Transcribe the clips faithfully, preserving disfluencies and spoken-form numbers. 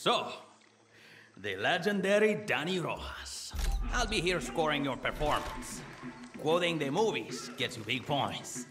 So, the legendary Danny Rojas. I'll be here scoring your performance. Quoting the movies gets you big points.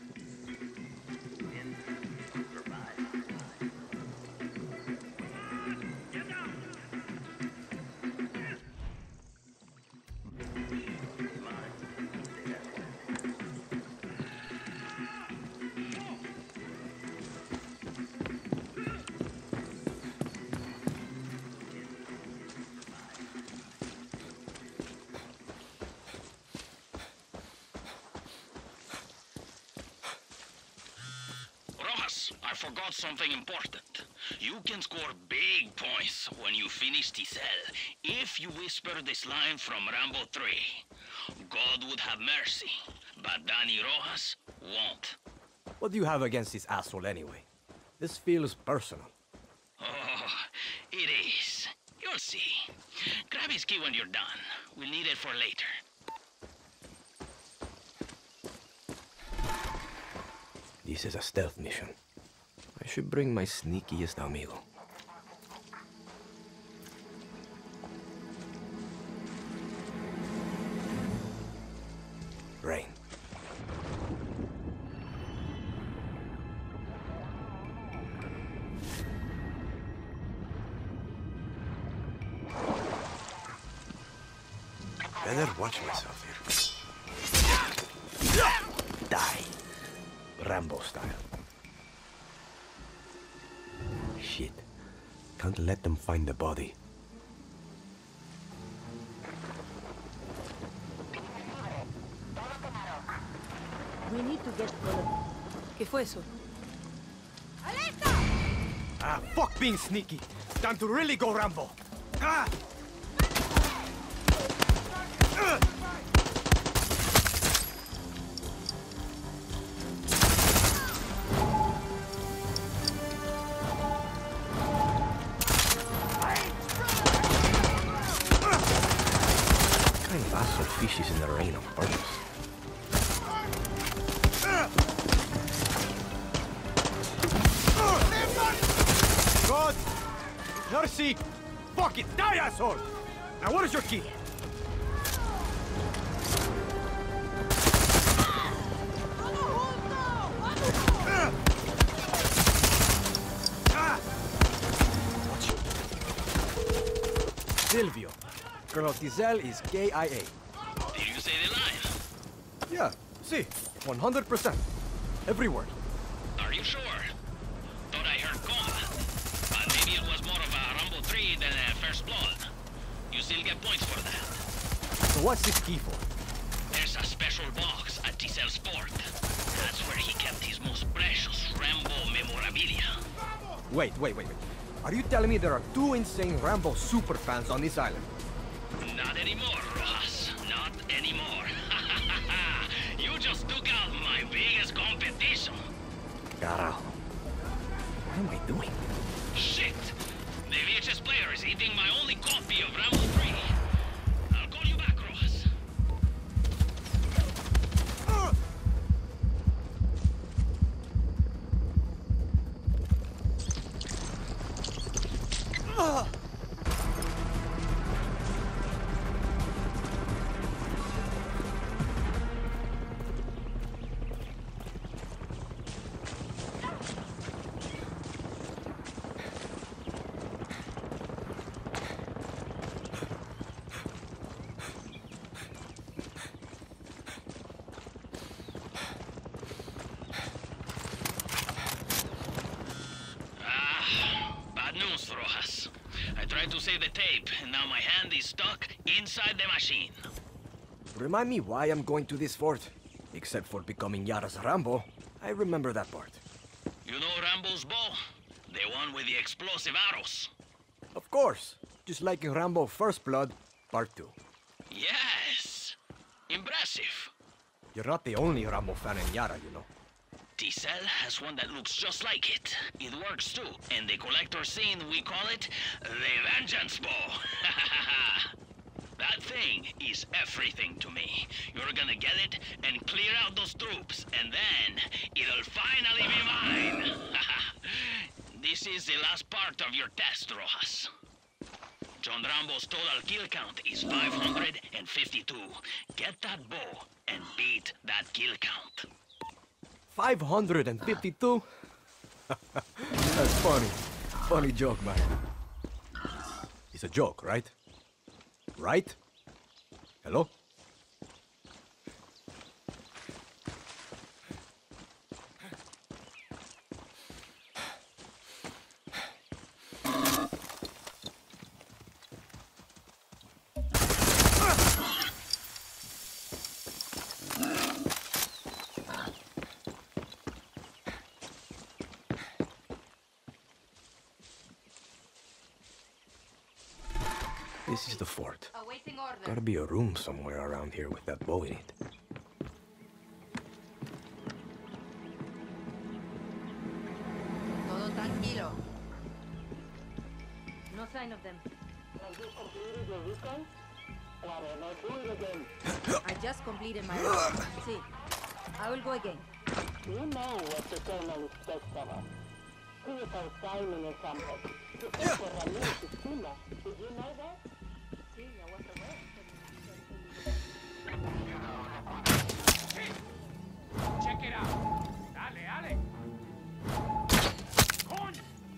I forgot something important. You can score big points when you finish T-Cell if you whisper this line from Rambo three. God would have mercy, but Danny Rojas won't. What do you have against this asshole anyway? This feels personal. Oh, it is. You'll see. Grab his key when you're done. We'll need it for later. This is a stealth mission. I should bring my sneakiest amigo. Rain. Better watch myself here. Die. Rambo style. Shit. Can't let them find the body. We need to get the... ¿Qué fue eso? Ah, fuck being sneaky. Time to really go Rambo. Ah! Uh! Asshole fishes in the rain on purpose. God! Mercy! Fuck it! Die, asshole! Now what is your key? Silvio. Colonel T-Cell is K I A. Did you say the line? Yeah, see, one hundred percent. Every word. Are you sure? Thought I heard coma. But maybe it was more of a Rambo three than a First Blood. You still get points for that. So what's this key for? There's a special box at T-Cell's fort. That's where he kept his most precious Rambo memorabilia. Wait, wait, wait, wait. Are you telling me there are two insane Rambo superfans on this island? Not anymore, Rojas. Not anymore. You just took out my biggest competition. Carajo. What am I doing? Shit! The V H S player is eating my only copy of Rambo three. I'll call you back, Rojas. Uh. Rojas. I tried to save the tape, and now my hand is stuck inside the machine. Remind me why I'm going to this fort. Except for becoming Yara's Rambo, I remember that part. You know Rambo's bow? The one with the explosive arrows. Of course. Just like in Rambo First Blood, Part two. Yes! Impressive. You're not the only Rambo fan in Yara, you know. T-Cell has one that looks just like it. It works too. In the collector scene, we call it the Vengeance Bow. That thing is everything to me. You're gonna get it and clear out those troops, and then it'll finally be mine. This is the last part of your test, Rojas. John Rambo's total kill count is five hundred fifty-two. Get that bow and beat that kill count. five hundred fifty-two? That's funny. Funny joke, man. It's a joke, right? Right? Hello? This is the fort. Awaiting order. Gotta be a room somewhere around here with that bow in it. Todo tranquilo. No sign of them. I just completed my round. See, I will go again. You know what the colonel expects of us. He is our Simon or something. He is for Ramirez to Sula. Did you know that? See, I was aware. Check it out. Dale, dale. Coño.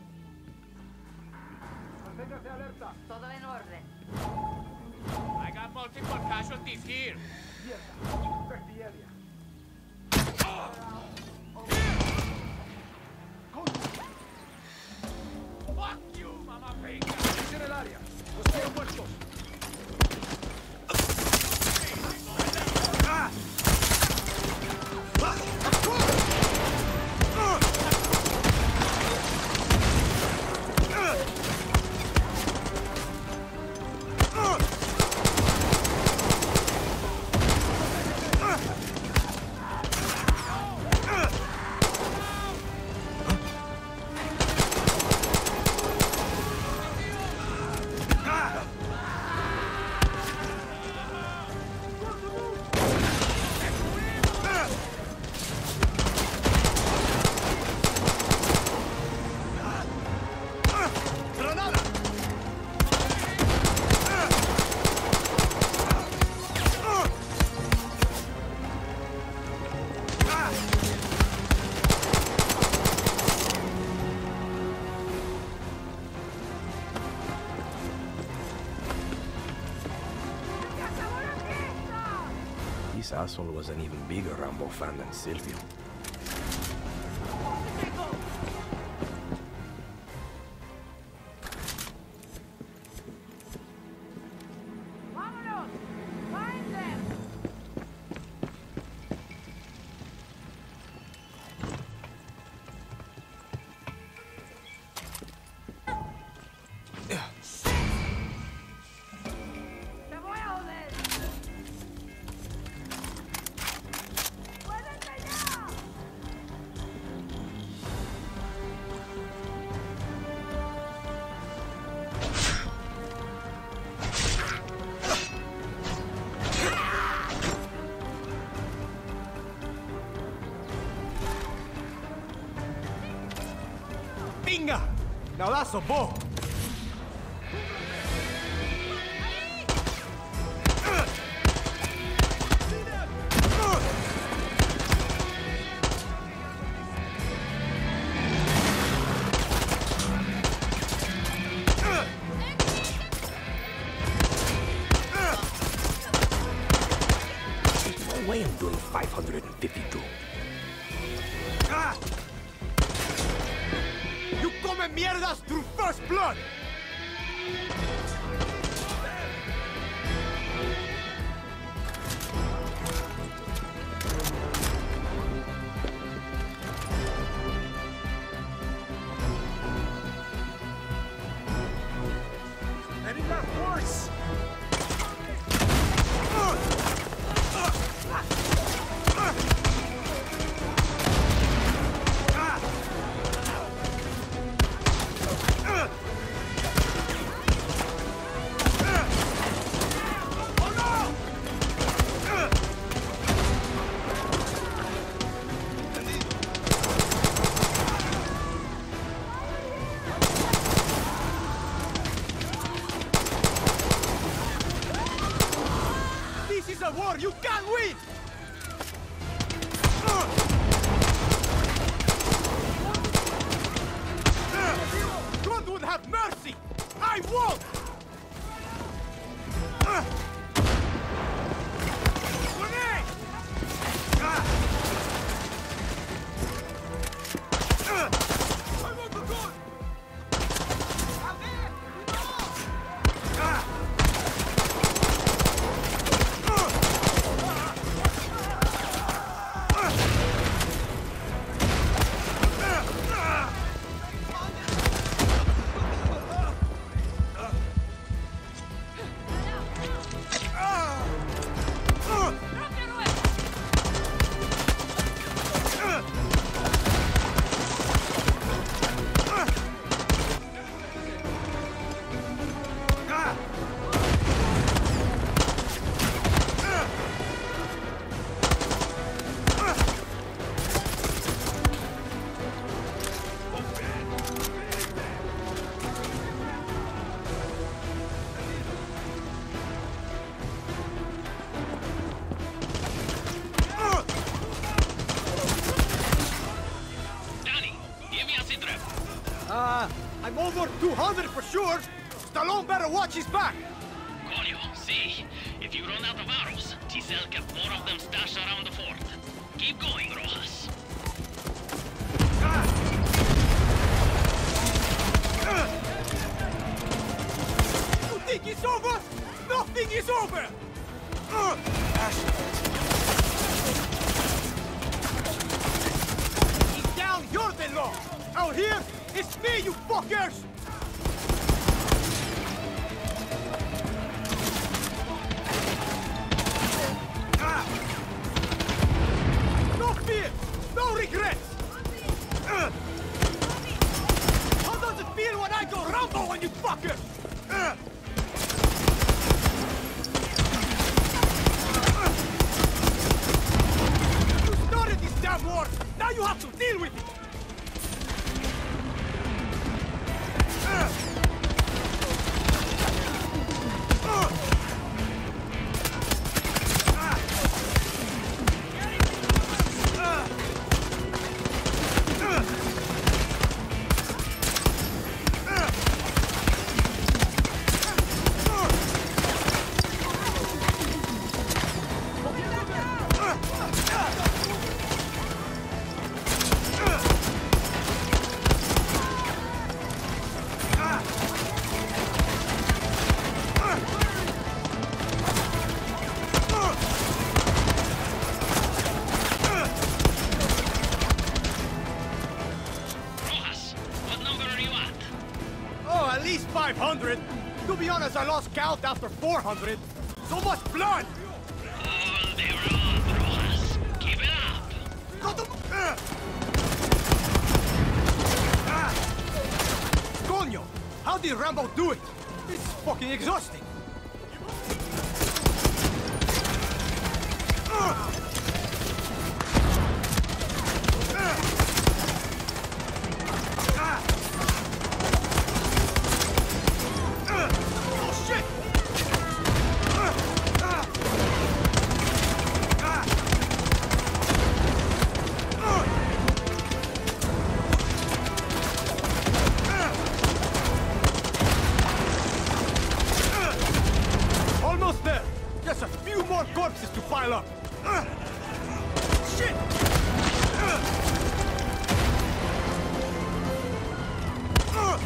Manténgase alerta. Todo en orden. I got multiple casualties here. Check the area. Fuck you, mamá pega. En el área. Los quiero muertos. This asshole was an even bigger Rambo fan than Silvio. Vámonos! Find them! ¡Te voy a joder! ¡Muévete ya! Binga! Now that's a bow. No way I'm doing five hundred fifty-two. You come mierdas through first blood! And it got worse! over! You can't win! God would have mercy! I won't! Uh, I'm over two hundred for sure. Stallone better watch his back. Coño, see. If you run out of arrows, Giselle kept more of them stashed around the fort. Keep going, Rojas. You think it's over? Nothing is over! He's down, you're the law! Out here, it's me, you fuckers! No fear! No regrets! How does it feel when I go Rambo on you fuckers? You started this damn war! Now you have to deal with it! five hundred! To be honest, I lost count after four hundred! So much blood! All the road, Rojas. Keep it up! Got them! Uh. Ah. Coño! How did Rambo do it? This is fucking exhausting! Uh. Corpses to pile up! Uh, shit! Uh, uh,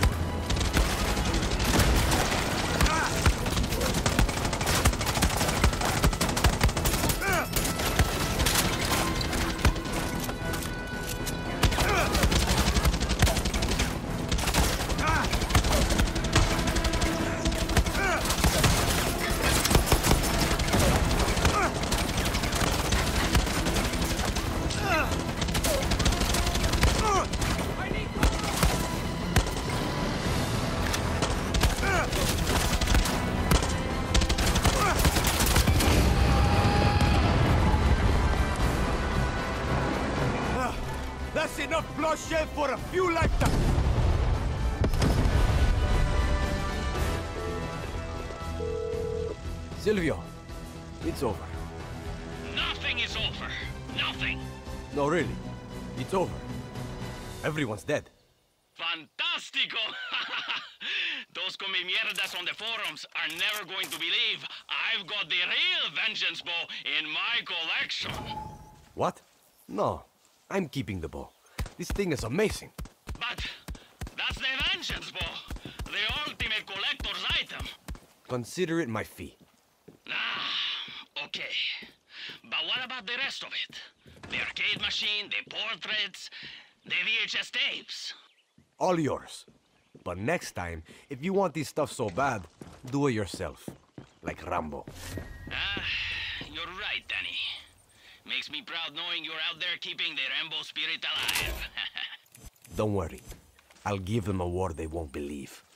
That's enough bloodshed for a few lifetimes! Silvio, it's over. No, really. It's over. Everyone's dead. Fantastico! Those come mierdas on the forums are never going to believe I've got the real vengeance bow in my collection. What? No. I'm keeping the bow. This thing is amazing. But that's the vengeance bow. The ultimate collector's item. Consider it my fee. Ah, okay. But what about the rest of it? The arcade machine, the portraits, the V H S tapes? All yours. But next time, if you want this stuff so bad, do it yourself. Like Rambo. Ah, you're right, Danny. Makes me proud knowing you're out there keeping the Rambo spirit alive. Don't worry. I'll give them a war they won't believe.